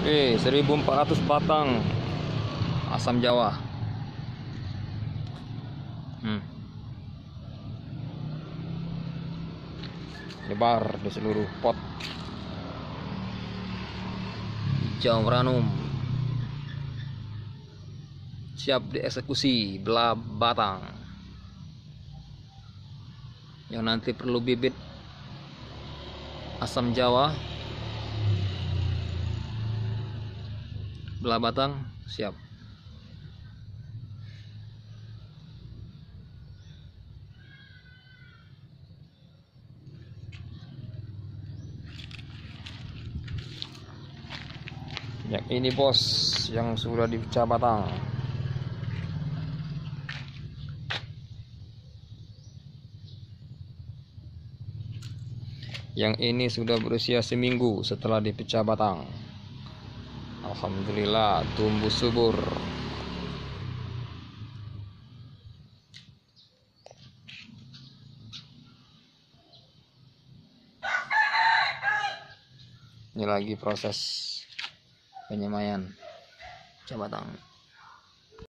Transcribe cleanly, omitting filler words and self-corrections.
Oke, 1400 batang asam Jawa. Nyebar di seluruh pot. Hijau ranum. Siap dieksekusi belah batang. Yang nanti perlu bibit asam Jawa, belah batang siap. Yang ini bos, yang sudah dipecah batang. Yang ini sudah berusia seminggu setelah dipecah batang. Alhamdulillah tumbuh subur. Ini lagi proses penyemaian pecah batang.